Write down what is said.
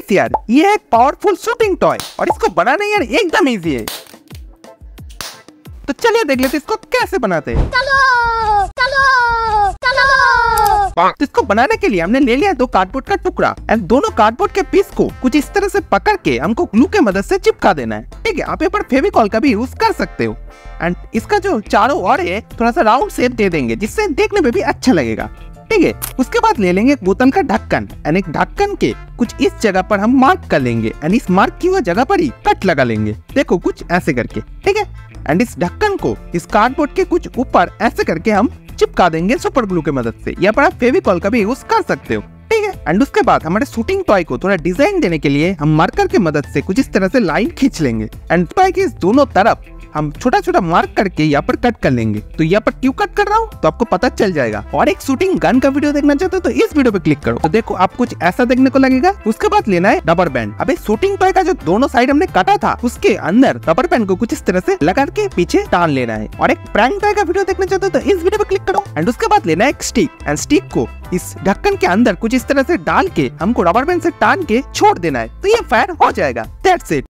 Guys यार, ये है एक पावरफुल शूटिंग टॉय और इसको बनाना यार एकदम इजी है। तो चलिए देख लेते इसको कैसे बनाते हैं। तो इसको बनाने के लिए हमने ले लिया 2 कार्डबोर्ड का टुकड़ा एंड दोनों कार्डबोर्ड के पीस को कुछ इस तरह से पकड़ के हमको ग्लू के मदद से चिपका देना है। ठीक है, आप यहाँ पर फेविकॉल का भी यूज कर सकते हो एंड इसका जो चारों ओर है थोड़ा सा राउंड शेप दे देंगे जिससे देखने में भी अच्छा लगेगा। ठीक है, उसके बाद ले लेंगे एक बोतल का ढक्कन एंड एक ढक्कन के कुछ इस जगह पर हम मार्क कर लेंगे एंड इस मार्क की हुई जगह पर ही कट लगा लेंगे। देखो कुछ ऐसे करके। ठीक है, एंड इस ढक्कन को इस कार्डबोर्ड के कुछ ऊपर ऐसे करके हम चिपका देंगे सुपर ग्लू की मदद से, या पर आप फेविकॉल का भी यूज कर सकते हो। ठीक है, एंड उसके बाद हमारे शूटिंग टॉय को थोड़ा डिजाइन देने के लिए हम मार्कर की मदद से कुछ इस तरह से लाइन खींच लेंगे एंड टॉय के इस दोनों तरफ हम छोटा छोटा मार्क करके यहाँ पर कट कर लेंगे। तो यहाँ पर क्यों कट कर रहा हूँ तो आपको पता चल जाएगा। और एक शूटिंग गन का वीडियो देखना चाहते हो तो इस वीडियो पे क्लिक करो। तो देखो आप कुछ ऐसा देखने को लगेगा। उसके बाद लेना है रबर बैंड। अबे शूटिंग टॉय का जो दोनों साइड हमने काटा था उसके अंदर रबर बैंड को कुछ इस तरह से लगा के पीछे टान लेना है। और एक प्रैंक टॉय का वीडियो देखना चाहते हो तो इस वीडियो पे क्लिक करो। एंड उसके बाद लेना है एक स्टिक एंड स्टिक को इस ढक्कन के अंदर कुछ इस तरह से डाल के हमको रबर बैंड से टान के छोड़ देना है। तो ये फायर हो जाएगा। That's it.